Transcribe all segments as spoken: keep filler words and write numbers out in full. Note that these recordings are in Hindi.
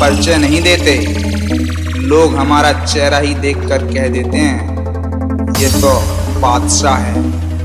परिचय नहीं देते, लोग हमारा चेहरा ही देखकर कह देते हैं ये तो बादशाह है।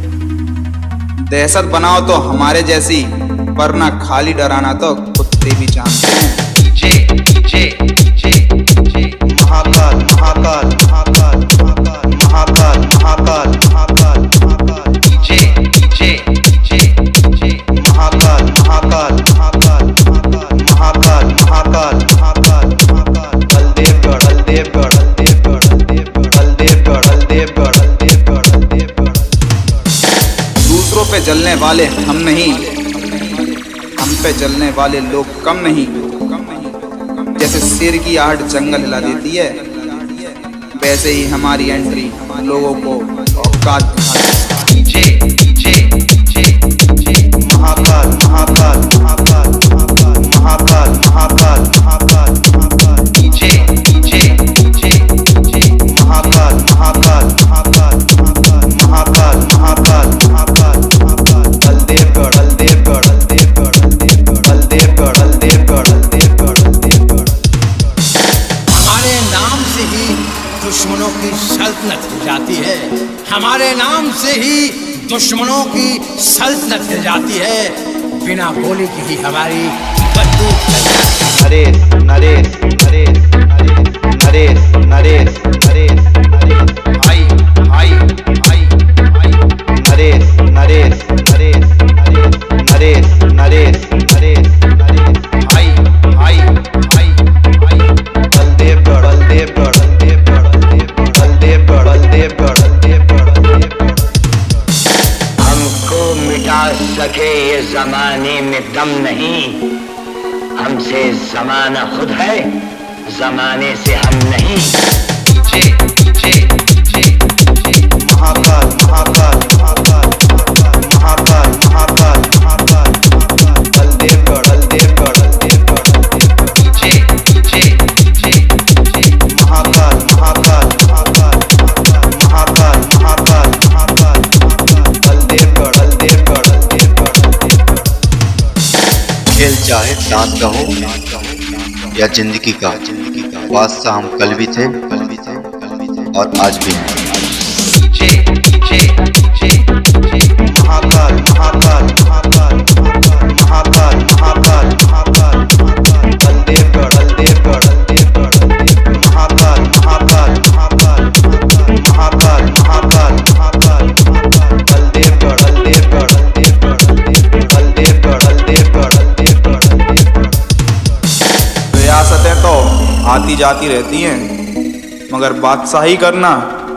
दहशत बनाओ तो हमारे जैसी, वरना खाली डराना तो कुत्ते भी जानते हैं। जे जे जे जे महाकाल महाकाल महाकाल महाकाल महाकाल महाकाल महाकाल महाकाल जे जे जे जे महाकाल महाकाल महाकाल महाकाल महाकाल महाकाल महाकाल महाकाल बलदेवगढ़ बलदेवगढ़ बलदेवगढ़ बलदेवगढ़ बलदेवगढ़ बलदेवगढ़ बलदेवगढ़। दूसरों पे जलने वाले हम नहीं, हम पे जलने वाले लोग कम नहीं। जैसे शेर की आहट जंगल हिला देती है, वैसे ही हमारी एंट्री लोगों को औकात दिखाती है। जे जे जे जे महाकाल महाकाल महाकाल महाकाल महाकाल महाकाल महाकाल महाकाल जे जे जे जे महाकाल महाकाल महाकाल महाकाल महाकाल महाकाल महाकाल महाकाल बलदेवगढ़ बलदेवगढ़ बलदेवगढ़ बलदेवगढ़ बलदेवगढ़ बलदेवगढ़ बलदेवगढ़। हमारे नाम से ही दुश्मनों की सल्तनत हिल जाती है, हमारे नाम से ही दुश्मनों की सल्तनत हिल जाती है। बिना गोली की ही हमारी बंदूक चल जाती है। नरेश नरेश नरेश नरेश नरेश नरेश नरेश हाय हाय हाय हाय नरेश नरेश नरेश नरेश नरेश नरेश नरेश हाय हाय हाय हाय बलदेवगढ़ बलदेवगढ़ बलदेवगढ़ बलदेवगढ़ बलदेवगढ़ बलदेवगढ़ बलदेवगढ़। हमको मिटा सके ये जमाने में दम नहीं, हमसे जमाना खुद है, जमाने से हम नहीं। जे जे जे जे महाकाल महाकाल महाकाल महाकाल महाकाल महाकाल महाकाल बलदेवगढ़ बलदेवगढ़ बलदेवगढ़ बलदेवगढ़। जे जे जे जे महाकाल महाकाल महाकाल महाकाल महाकाल महाकाल महाकाल बलदेवगढ़ बलदेवगढ़ बलदेवगढ़ बलदेवगढ़। खेल चाहे दांत का हो या जिंदगी का, बादशाह हम कल भी थे और आज भी हैं। जे जे जे जे महाकाल महाकाल महाकाल महाकाल महाकाल महाकाल महाकाल बलदेवगढ़ बलदेवगढ़ बलदेवगढ़ बलदेवगढ़। महाकाल महाकाल महाकाल महाकाल महाकाल महाकाल महाकाल बलदेवगढ़ बलदेवगढ़ बलदेवगढ़ बलदेवगढ़ बलदेवगढ़ बलदेवगढ़ बलदेवगढ़। रियासतें तो आती जाती रहती हैं, मगर बादशाही करना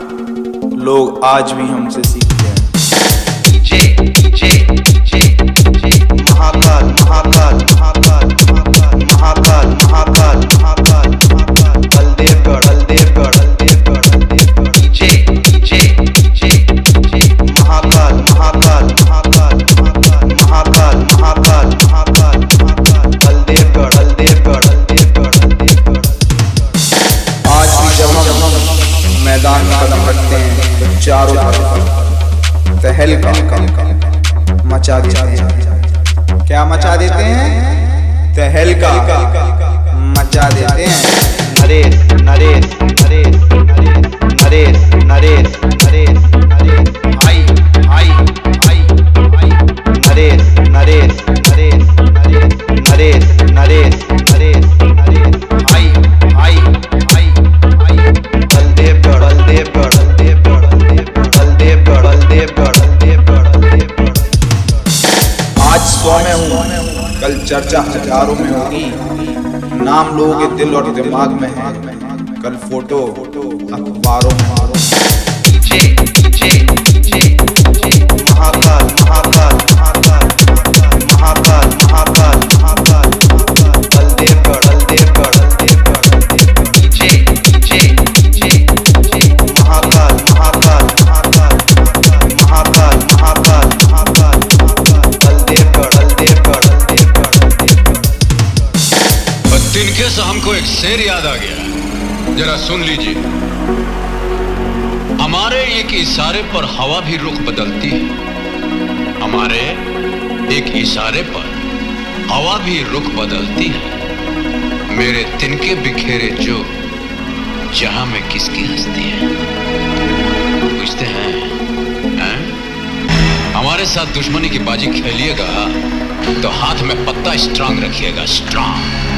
लोग आज भी हमसे सीखते हैं। जे जे जे जे महाकाल महाकाल महाकाल महाकाल महाकाल महाकाल महाकाल महाकाल बलदेवगढ़ बलदेवगढ़ बलदेवगढ़ बलदेवगढ़। जे जे जे जे महाकाल महाकाल महाकाल महाकाल महाकाल महाकाल महाकाल महाकाल बलदेवगढ़ बलदेवगढ़ बलदेवगढ़ बलदेवगढ़। आज भी जब हम मैदान में कदम रखते हैं तो चारों तरफ तहलका मचा देते हैं। क्या मचा देते हैं? तहलका मचा देते हैं। नरेश नरेश नरेश नरेश नरेश नरेश नरेश हाय हाय हाय हाय नरेश नरेश नरेश नरेश नरेश नरेश नरेश हाय हाय हाय हाय बलदेवगढ़ बलदेवगढ़ बलदेवगढ़ बलदेवगढ़ बलदेवगढ़ बलदेवगढ़ बलदेवगढ़। आज सौ में हूँ, कल चर्चा हजारों में होगी। नाम लोगों के दिल और दिमाग में है, कल फोटो अखबारों में। जे जे जे जे महाकाल महाकाल महाकाल महाकाल महाकाल महाकाल महाकाल बलदेवगढ़ बलदेवगढ़ बलदेवगढ़ बलदेवगढ़। जे जे जे जे महाकाल महाकाल महाकाल महाकाल महाकाल महाकाल महाकाल बलदेवगढ़ बलदेवगढ़ बलदेवगढ़ बलदेवगढ़। तिनके से हमको एक शेर याद आ गया, जरा सुन लीजिए। हमारे एक इशारे पर हवा भी रुख बदलती है, हमारे एक इशारे पर हवा भी रुख बदलती है। मेरे तिनके बिखेरे जो जहां में किसकी हस्ती है, पूछते हैं, हैं? हमारे साथ दुश्मनी की बाजी खेलिएगा तो हाथ में पत्ता स्ट्रांग रखिएगा, स्ट्रांग।